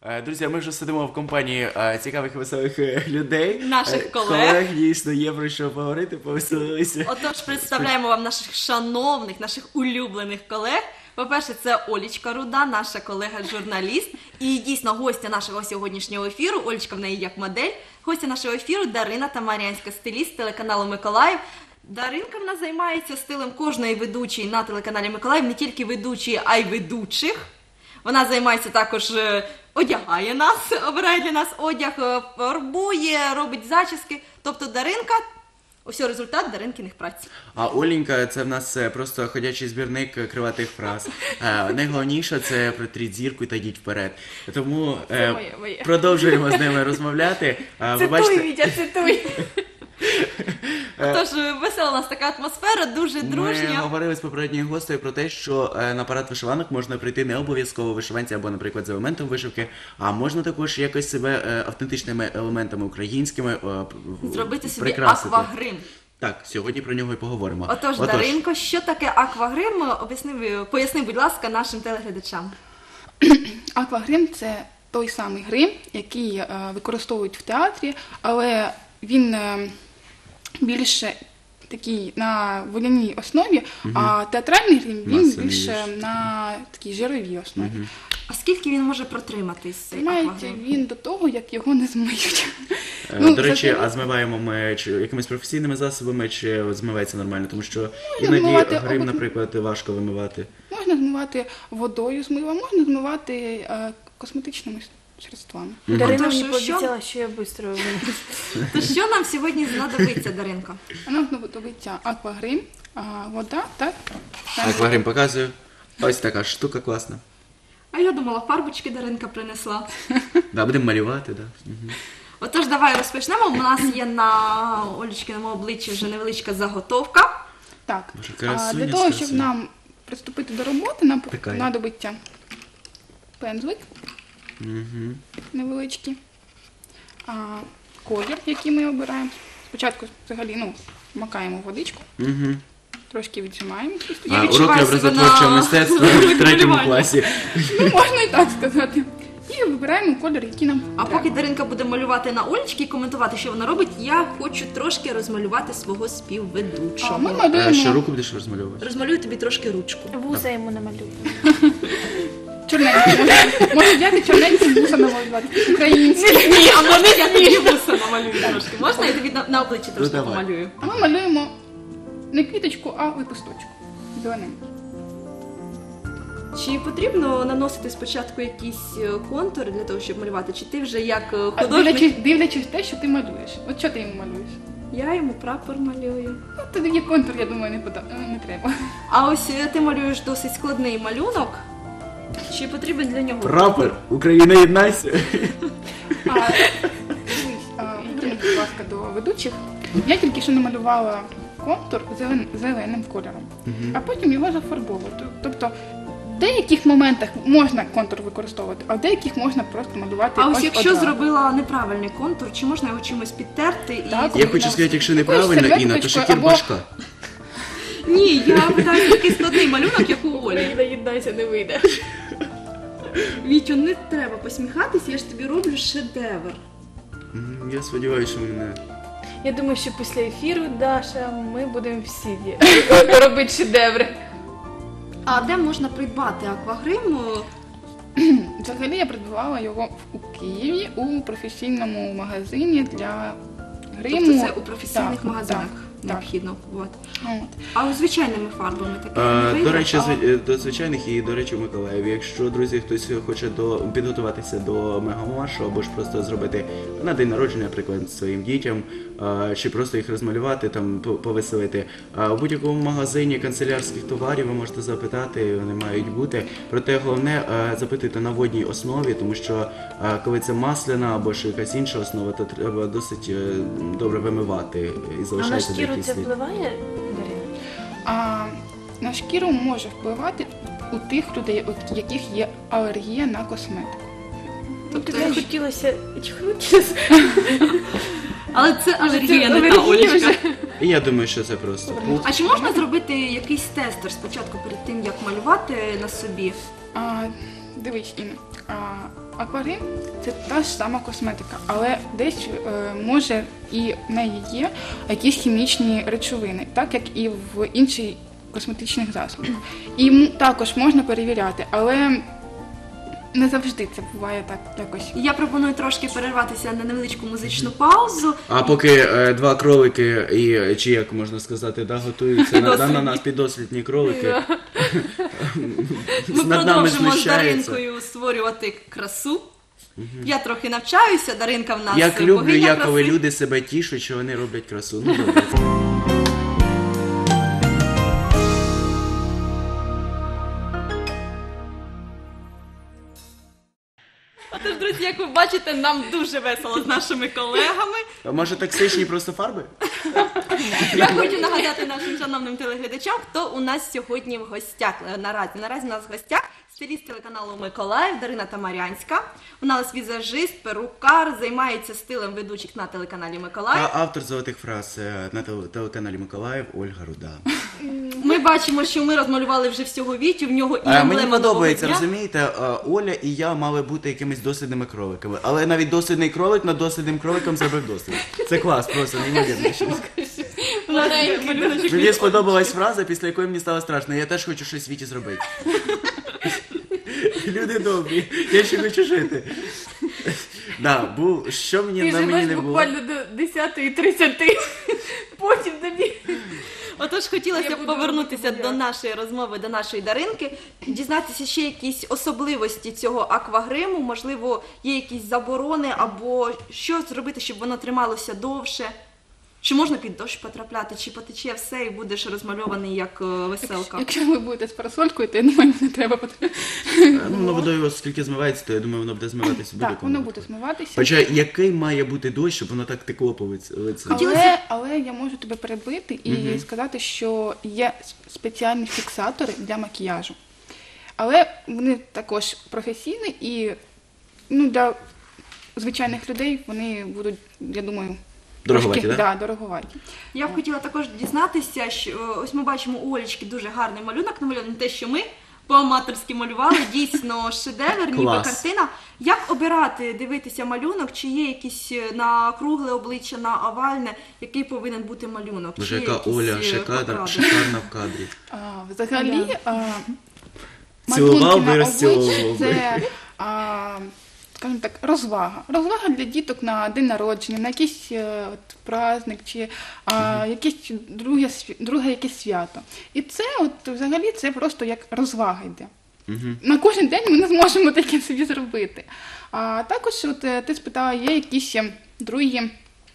Друзі, ми вже сидимо в компанії цікавих і веселих людей. Наших колег. Колег, дійсно, є про що поговорити, повеселилися. Отож, представляємо вам наших шановних, наших улюблених колег. По-перше, це Олічка Руда, наша колега-журналіст. І дійсно гостя нашого сьогоднішнього ефіру, Олічка в неї як модель. Гостя нашого ефіру Дарина Тамарянська, стиліст телеканалу Миколаїв. Даринка в нас займається стилем кожної ведучої на телеканалі Миколаїв, не тільки ведучої, а й ведучих. Вона займається також, одягає нас, обирає для нас одяг, фарбує, робить зачіски. Тобто Даринка, ось результат Даринкиних праць. А Оленька – це в нас просто ходячий збірник криватих фраз. Найголовніше – це протріть зірку та йдіть вперед. Тому моє. Продовжуємо з ними розмовляти. Цитуй, Вітя, цитуй. Тож, весела у нас така атмосфера, дуже дружня. Ми говорили з попередньою гостею про те, що на парад вишиванок можна прийти не обов'язково в вишиванці або, наприклад, з елементом вишивки, а можна також якось себе автентичними елементами українськими зробити собі прикрасити. аквагрим. Так, сьогодні про нього і поговоримо. Отож, Даринко, що таке аквагрим? Поясни, будь ласка, нашим телеглядачам. Аквагрим – це той самий грим, який використовують в театрі, але він більше такий на воляній основі, а театральний грим він більше на такій жировій основі. А скільки він може протриматись, цей аквагрим? Він до того, як його не змиють. До речі, а змиваємо ми якимись професійними засобами, чи змивається нормально? Тому що іноді грим, наприклад, важко вимивати. Можна змивати водою з мила, можна змивати косметичними средствами. Дарина мені пообіцяла, що я швидко винесу. То що нам сьогодні знадобиться, Даринко? Нам знадобиться аквагрим, вода та... Аквагрим показую. Ось така штука класна. А я думала, фарбочки Даринка принесла. Да, будемо малювати, да. Отож, давай розпочнемо. У нас є на Олічкиному обличчі вже невеличка заготовка. Так, красуня, для того, щоб нам приступити до роботи, нам знадобиться пензлик невеличкий, колір, який ми обираємо. Спочатку взагалі макаємо водичку, трошки віджимаємо. Уроки образотворчого мистецтва в 3 класі. Можна і так сказати. І вибираємо колір, який нам А треба. поки Даринка буде малювати на Олічки і коментувати, що вона робить, я хочу трошки розмалювати свого співведучого. Ми малюємо... Що руку будеш розмальовувати? Розмалюю тобі трошки ручку. Вуса йому намалюю. Чорненький. Можна взяти чорненький вуса намалювати. Український. Ні, а можна я тобі вуса намалюю трошки? Можна я тобі на обличчі трошки давай. помалюю? А ми малюємо не квіточку, а лепесточку. Зелененький. Чи потрібно наносити спочатку якісь контури для того, щоб малювати? Чи ти вже як художник? Дивлячись те, що ти малюєш. От що ти йому малюєш? Я йому прапор малюю. Ну, тоді є контур, я думаю, не треба. А ось ти малюєш досить складний малюнок. Чи потрібен для нього Прапор! Україна, єднайся! Верніть, будь ласка, до ведучих. Я тільки що намалювала контур зеленим кольором, а потім його зафарбовувати. Тобто в деяких моментах можна контур використовувати, а в деяких можна просто малювати. А ось якщо зробила неправильний контур, чи можна його чимось підтерти? Так. Я хочу сказати, якщо неправильно, Інна, то Шакір башка. Ні, я питаю такий складний малюнок, як у Олі. Єднайся, не вийде. Вітю, не треба посміхатися, я ж тобі роблю шедевр. Я сподіваюся, що мене... Я думаю, що після ефіру, Даша, ми будемо всі робити шедеври. А де можна придбати аквагрим? Взагалі я придбавала його у Києві у професійному магазині для гриму. Тобто це у професійних магазинах необхідно купувати. А звичайними фарбами таке не вийде? До речі, до звичайних і, до речі, в Миколаєві. Якщо, друзі, хтось хоче підготуватися до мегамаршу або ж просто зробити на день народження, наприклад, своїм дітям, чи просто їх розмалювати, там, повеселити. У будь-якому магазині канцелярських товарів ви можете запитати, вони мають бути. Проте головне запитати на водній основі, тому що коли це масляна або ж якась інша основа, то треба досить добре вимивати і залишається А на шкіру це впливає, Дарина? На шкіру може впливати у тих людей, у яких є алергія на косметику. Тобто тобі хотілося чихнути? Але це алергія, не та Олічка. І я думаю, що це просто пух. А чи можна зробити якийсь тестер спочатку перед тим, як малювати на собі? Дивись, Інна, Аквагрим це та ж сама косметика, але десь може і в неї є якісь хімічні речовини, так як і в інших косметичних засобах. І також можна перевіряти, але не завжди це буває так якось. Я пропоную трошки перерватися на невеличку музичну паузу. А поки два кролики і, чи як можна сказати, да, готуються на нас піддослідні кролики. Ми над нами продовжимо з знущаються. Даринкою створювати красу. Я трохи навчаюся, Даринка в нас Як люблю богиня я, краси. коли люди себе тішать, що вони роблять красу. Ну, добре. Отож, друзі, як ви бачите, нам дуже весело з нашими колегами. А може токсичні просто фарби? Я хочу нагадати нашим шановним телеглядачам, хто у нас сьогодні в гостях. Наразі у нас в гостях стиліст телеканалу Миколаїв Дарина Тамарянська. Вона у нас візажист, перукар, займається стилем ведучих на телеканалі Миколаїв. Та автор золотих фраз на телеканалі Миколаїв Ольга Руда. Ми бачимо, що ми розмалювали вже всього Вітю, в нього і Мені емблема подобається, нового дня. розумієте, Оля і я мали бути якимись дослідними кроликами. Але навіть дослідний кролик над дослідним кроликом зробив дослід. Це клас, просто неймовірно. У нас є малюночок. Мені сподобалась фраза, після якої мені стало страшно. Я теж хочу щось в світі зробити. Люди добрі, я ще хочу жити. Да, що мені Ти на мені живеш не було. буквально до 10:30, потім тобі. Отож, хотілося Я б буду повернутися робити до як. нашої розмови, до нашої Даринки, дізнатися ще якісь особливості цього аквагриму, можливо, є якісь заборони, або що зробити, щоб воно трималося довше. Чи можна під дощ потрапляти, чи потече все і будеш розмальований як веселка? Якщо ви будете з парасолькою, то я думаю, не треба Ну, водою, оскільки змивається, то я думаю, воно буде змиватися в Так, будь-якому воно випадку. буде змиватися. Хоча який має бути дощ, щоб воно так текло по лицю? Але я можу тебе перебити і сказати, що є спеціальні фіксатори для макіяжу. Але вони також професійні і для звичайних людей вони будуть, я думаю, Дороговаті, трошки, да? дороговаті. Я б хотіла також дізнатися, що ось ми бачимо у Олечки дуже гарний малюнок, намальований те, що ми по-аматорськи малювали, дійсно шедевр, ніби Клас. картина. Як обирати, дивитися малюнок, чи є якісь на кругле обличчя, на овальне, який повинен бути малюнок? Боже, Чи є яка якісь, Оля, поради? шикарна в кадрі. Взагалі, Цілував малюнки би, на розцілував обличчі би. це, скажімо так, розвага. Розвага для діток на день народження, на якийсь праздник чи якесь друге якесь свято. І це взагалі це просто як розвага йде. На кожен день ми не зможемо таке собі зробити. А також ти спитала, є якісь другі,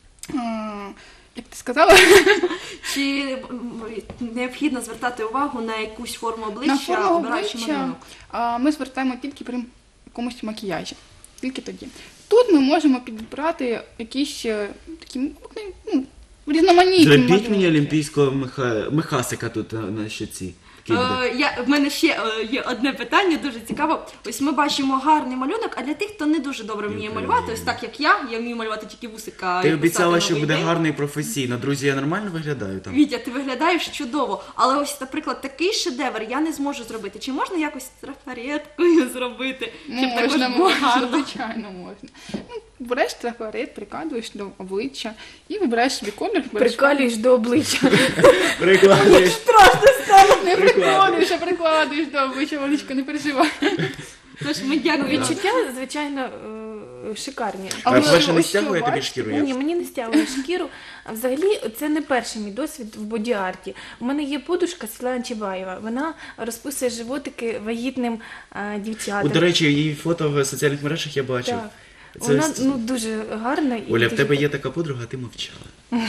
як ти сказала, Чи необхідно звертати увагу на якусь форму на обличчя, форму обираючи обличчя малюнок? ми звертаємо тільки при якомусь макіяжі. Тільки тоді. Тут ми можемо підібрати якісь такі різноманітні Зробіть малюнки. мені олімпійського мехасика тут на щоці. Такий буде. В мене ще є одне питання, дуже цікаво. Ось ми бачимо гарний малюнок, а для тих, хто не дуже добре вміє малювати, ось так як я вмію малювати тільки вусика. Ти і обіцяла, писати що новий буде день. гарно і професійно. Друзі, я нормально виглядаю там? Вітя, ти виглядаєш чудово, але ось, наприклад, такий шедевр я не зможу зробити. Чи можна якось трафареткою зробити, щоб також Можна, було гарно? звичайно, можна. Береш трафарет, прикладуєш до обличчя і вибираєш собі колір. береш Прикалюєш до обличчя. Прикладуєш. Не прикладуєш, а прикладуєш до обличчя, Олечка, не переживай. Тож ми дякуємо. Відчуття, звичайно, шикарні. А Але по-перше, не ось що, стягує тобі бачите? шкіру? Ні, мені не стягує шкіру. А взагалі, це не перший мій досвід в боді-арті. У мене є подушка Світлана Чебаєва. Вона розписує животики вагітним дівчатам. До речі, її фото в соціальних мережах я бачив. Так. Це Вона ось- дуже гарна. І Оля, в дуже тебе є така подруга, а ти мовчала.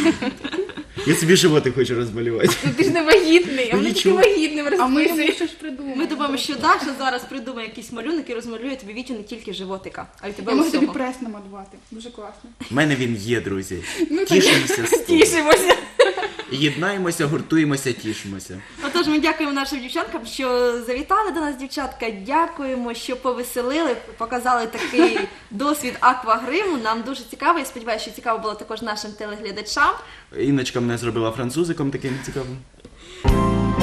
Я собі животик хочу розмалювати. Ну, ти ж не вагітний, а Ну, вони тільки нічого. вагітним А ми розписують. щось придумаємо. Ми думаємо, що Даша зараз придумає якийсь малюнок і розмалює тобі Вітю не тільки животика, а й тебе Я можу тобі усього. прес намалювати. Дуже класно. У мене він є, друзі. Ну, Тішимося з того. Тішимося. Єднаємося, гуртуємося, тішимося. Отож, ми дякуємо нашим дівчаткам, що завітали до нас, дівчатка. Дякуємо, що повеселили, показали такий досвід аквагриму. Нам дуже цікаво. Я сподіваюся, що цікаво було також нашим телеглядачам. Інночка мене зробила французиком таким цікавим.